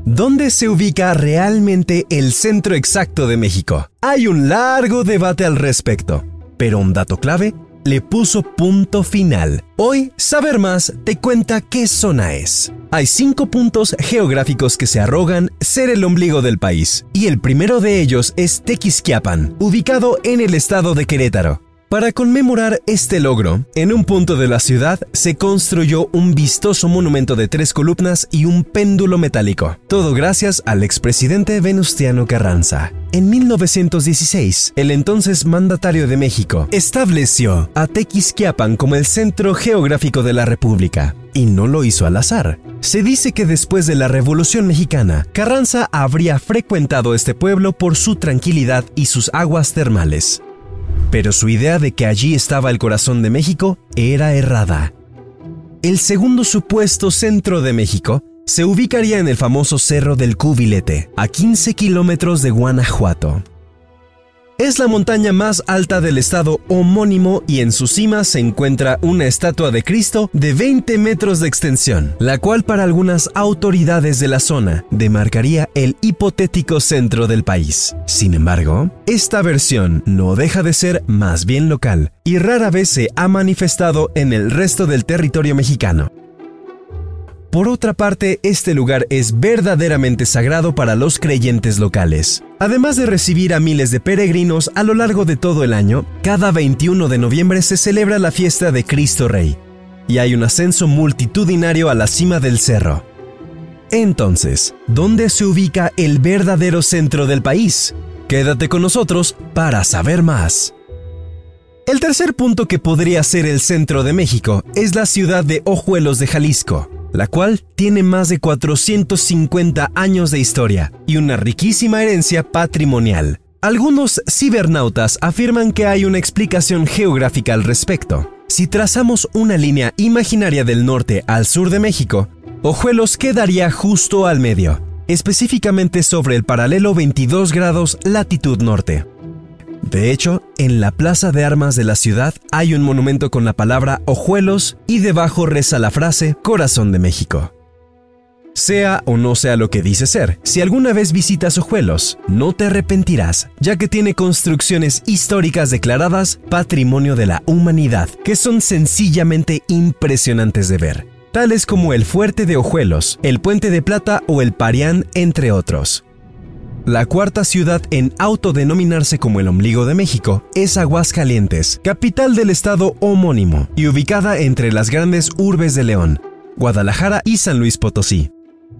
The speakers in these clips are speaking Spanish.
¿Dónde se ubica realmente el centro exacto de México? Hay un largo debate al respecto, pero un dato clave le puso punto final. Hoy, Saber Más te cuenta qué zona es. Hay 5 puntos geográficos que se arrogan ser el ombligo del país, y el primero de ellos es Tequisquiapan, ubicado en el estado de Querétaro. Para conmemorar este logro, en un punto de la ciudad se construyó un vistoso monumento de 3 columnas y un péndulo metálico, todo gracias al expresidente Venustiano Carranza. En 1916, el entonces mandatario de México estableció a Tequisquiapan como el centro geográfico de la República, y no lo hizo al azar. Se dice que después de la Revolución Mexicana, Carranza habría frecuentado este pueblo por su tranquilidad y sus aguas termales. Pero su idea de que allí estaba el corazón de México era errada. El segundo supuesto centro de México se ubicaría en el famoso Cerro del Cubilete, a 15 kilómetros de Guanajuato. Es la montaña más alta del estado homónimo y en su cima se encuentra una estatua de Cristo de 20 metros de extensión, la cual para algunas autoridades de la zona demarcaría el hipotético centro del país. Sin embargo, esta versión no deja de ser más bien local y rara vez se ha manifestado en el resto del territorio mexicano. Por otra parte, este lugar es verdaderamente sagrado para los creyentes locales. Además de recibir a miles de peregrinos a lo largo de todo el año, cada 21 de noviembre se celebra la fiesta de Cristo Rey, y hay un ascenso multitudinario a la cima del cerro. Entonces, ¿dónde se ubica el verdadero centro del país? Quédate con nosotros para saber más. El tercer punto que podría ser el centro de México es la ciudad de Ojuelos de Jalisco, la cual tiene más de 450 años de historia y una riquísima herencia patrimonial. Algunos cibernautas afirman que hay una explicación geográfica al respecto. Si trazamos una línea imaginaria del norte al sur de México, Ojuelos quedaría justo al medio, específicamente sobre el paralelo 22 grados latitud norte. De hecho, en la plaza de armas de la ciudad hay un monumento con la palabra Ojuelos y debajo reza la frase Corazón de México. Sea o no sea lo que dice ser, si alguna vez visitas Ojuelos, no te arrepentirás, ya que tiene construcciones históricas declaradas Patrimonio de la Humanidad, que son sencillamente impresionantes de ver, tales como el Fuerte de Ojuelos, el Puente de Plata o el Parián, entre otros. La cuarta ciudad en autodenominarse como el ombligo de México es Aguascalientes, capital del estado homónimo y ubicada entre las grandes urbes de León, Guadalajara y San Luis Potosí.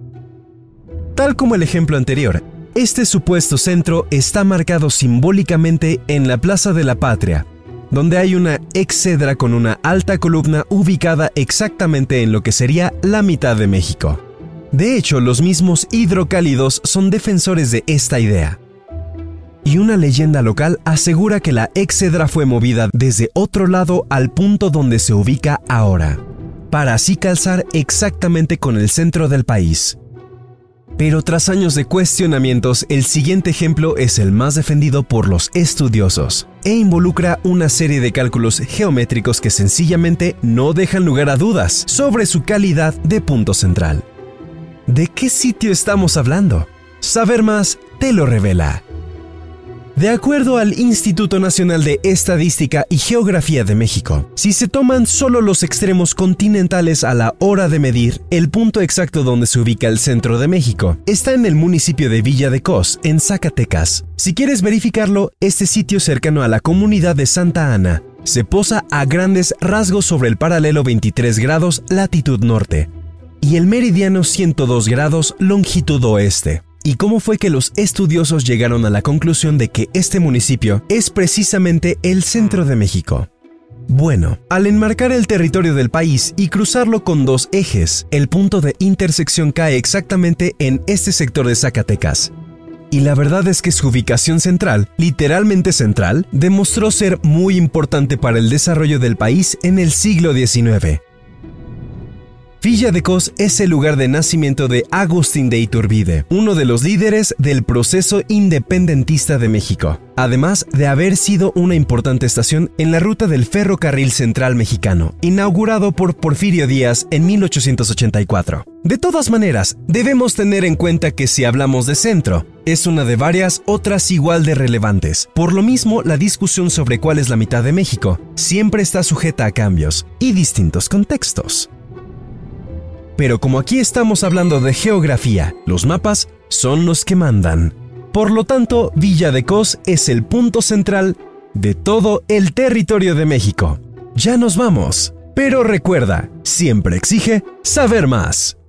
Tal como el ejemplo anterior, este supuesto centro está marcado simbólicamente en la Plaza de la Patria, donde hay una exedra con una alta columna ubicada exactamente en lo que sería la mitad de México. De hecho, los mismos hidrocálidos son defensores de esta idea. Y una leyenda local asegura que la exedra fue movida desde otro lado al punto donde se ubica ahora, para así calzar exactamente con el centro del país. Pero tras años de cuestionamientos, el siguiente ejemplo es el más defendido por los estudiosos, e involucra una serie de cálculos geométricos que sencillamente no dejan lugar a dudas sobre su calidad de punto central. ¿De qué sitio estamos hablando? Saber Más te lo revela. De acuerdo al Instituto Nacional de Estadística y Geografía de México, si se toman solo los extremos continentales a la hora de medir, el punto exacto donde se ubica el centro de México está en el municipio de Villa de Cos, en Zacatecas. Si quieres verificarlo, este sitio cercano a la comunidad de Santa Ana se posa a grandes rasgos sobre el paralelo 23 grados latitud norte y el meridiano 102 grados longitud oeste. ¿Y cómo fue que los estudiosos llegaron a la conclusión de que este municipio es precisamente el centro de México? Bueno, al enmarcar el territorio del país y cruzarlo con 2 ejes, el punto de intersección cae exactamente en este sector de Zacatecas. Y la verdad es que su ubicación central, literalmente central, demostró ser muy importante para el desarrollo del país en el siglo XIX. Villa de Cos es el lugar de nacimiento de Agustín de Iturbide, uno de los líderes del proceso independentista de México, además de haber sido una importante estación en la ruta del Ferrocarril Central Mexicano, inaugurado por Porfirio Díaz en 1884. De todas maneras, debemos tener en cuenta que si hablamos de centro, es una de varias otras igual de relevantes. Por lo mismo, la discusión sobre cuál es la mitad de México siempre está sujeta a cambios y distintos contextos. Pero como aquí estamos hablando de geografía, los mapas son los que mandan. Por lo tanto, Villa de Cos es el punto central de todo el territorio de México. Ya nos vamos, pero recuerda, siempre exige saber más.